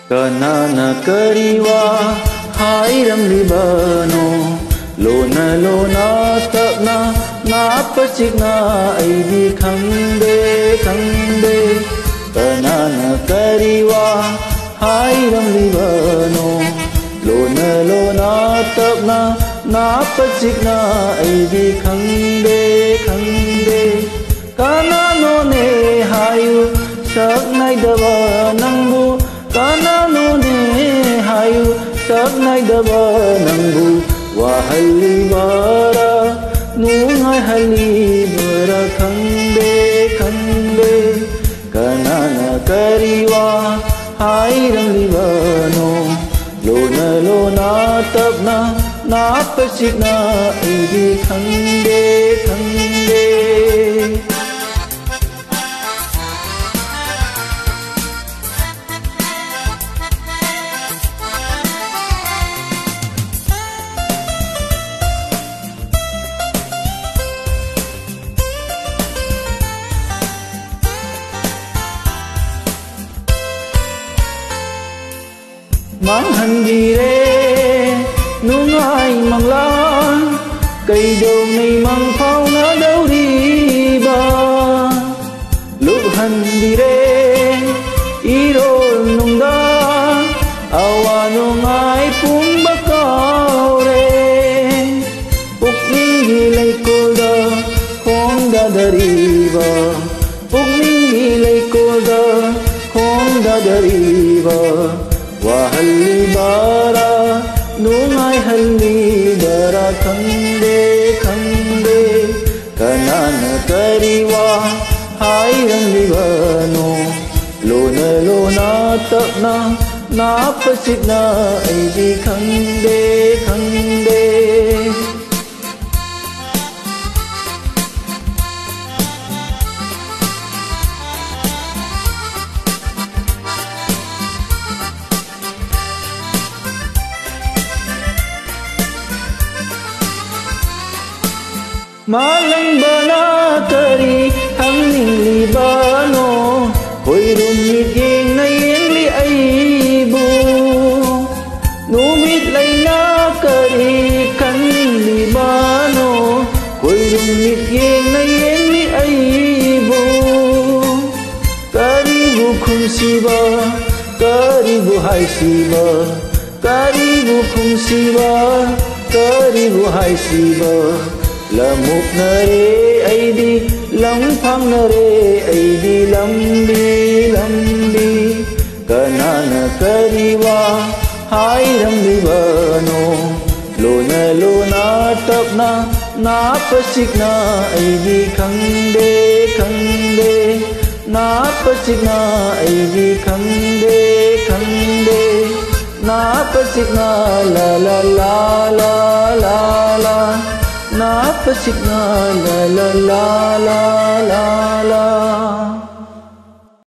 Kanana kariwa hairamlibano lona lona tapna napachikna aidi khangde khangde Kanana kariwa hairamlibano lona lona tapna napachikna aidi khangde khangde Kanano ne hayu saknai daba nangbu Kanano ne hayu saknai daba nangbu Wahali bara nungai hali bara khangde khangde Kanana kariwa hairamlibano lona lona tapna napachikna aidi khangde khangde mang hành gì re nung ai mang lá cây đầu này mang phao nó đâu đi ba lúc hành gì re ý đồ nung đá awa nung ai pun bakau re puk ningi lay koda konda dari ba puk ningi lay koda konda dari ba Wahali bara nungai hali bara khangde khangde Kanana kariwa hairamlibano lona lona tapna napachikna aidi khangde khangde Malang bana kari hangning libano Hoy rumit yeng na yeng li aibu Numit lay na kari hangning libano Hoy rumit yeng na yeng li aibu Karibu khum siba karibu hai siba Karibu khum siba karibu hai siba Lamuk na re aidi lam phang na re aidi lambi lambi Kanana kariwa hairamlibano lona lona tapna napachikna aidi khangde khangde napachikna aidi khangde khangde napachikna la la la la la la napachikna la la la la la la